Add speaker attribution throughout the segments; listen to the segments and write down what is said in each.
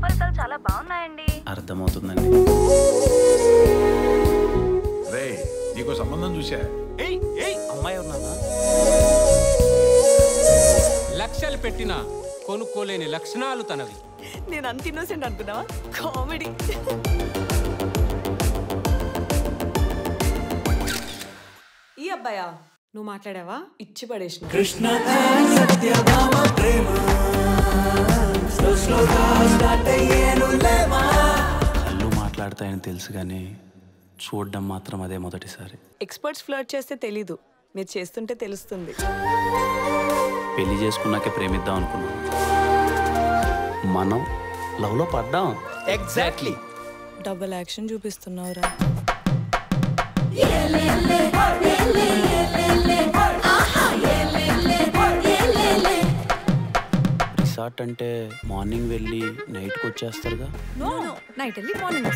Speaker 1: ఫలితాలు చాలా బాగున్నాయండి.
Speaker 2: అర్థమవుతుందండి.
Speaker 3: రే నీకు సంబంధం చూసా.
Speaker 2: అమ్మాయి ఉన్నానా?
Speaker 4: లక్షలు పెట్టినా కొనుక్కోలేని లక్షణాలు తనవి.
Speaker 5: నేను అంత ఇన్నోసెంట్ అనుకున్నావా? కామెడీ. ఈ అబ్బాయా? నువ్వు మాట్లాడావా? ఇచ్చి పడేసిన. కృష్ణ
Speaker 2: కళ్ళు మాట్లాడతాయని తెలుసు కానీ చూడడం మాత్రం అదే మొదటిసారి.
Speaker 5: ఎక్స్పర్ట్స్ ఫ్లర్ట్ చేస్తే తెలీదు, మీరు చేస్తుంటే తెలుస్తుంది.
Speaker 2: పెళ్లి చేసుకున్నాకే ప్రేమిద్దాం అనుకున్నాం, మనం లవ్లో పడ్డాం.
Speaker 4: ఎగ్జాక్ట్లీ.
Speaker 5: డబుల్ యాక్షన్ చూపిస్తున్నావురా.
Speaker 2: రిసార్ట్ అంటే మార్నింగ్ వెళ్ళి నైట్కి వచ్చేస్తారుగా?
Speaker 5: నో నైట్ వెళ్ళి మార్నింగ్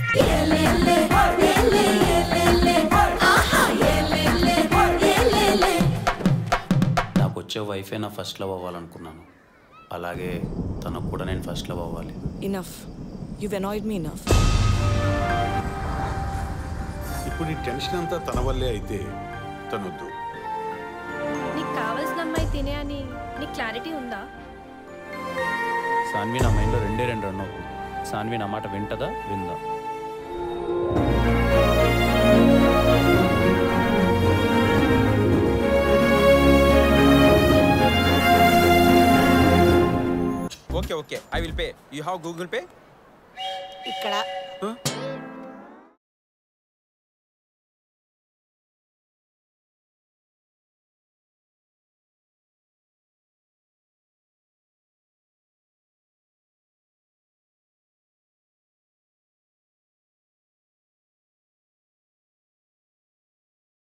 Speaker 2: నాకు వచ్చే వైఫే నా ఫస్ట్ లవ్ అవ్వాలనుకున్నాను, అలాగే తనకు కూడా నేను ఫస్ట్ లవ్ అవ్వాలి.
Speaker 5: Enough, you annoyed me enough.
Speaker 3: ఇప్పుడు ఈ టెన్షన్ అంతా తన వల్లే అయితే తనొద్దు.
Speaker 1: నీకు కావాల్సిన అమ్మాయి తినే అని నీకు క్లారిటీ ఉందా?
Speaker 2: సాన్వి నా మైండ్లో రెండే రన్ అవుతుంది. సాన్వి నా మాట వింటదా విందా?
Speaker 6: Okay, I will pay. You have Google Pay?
Speaker 5: ఇక్కడ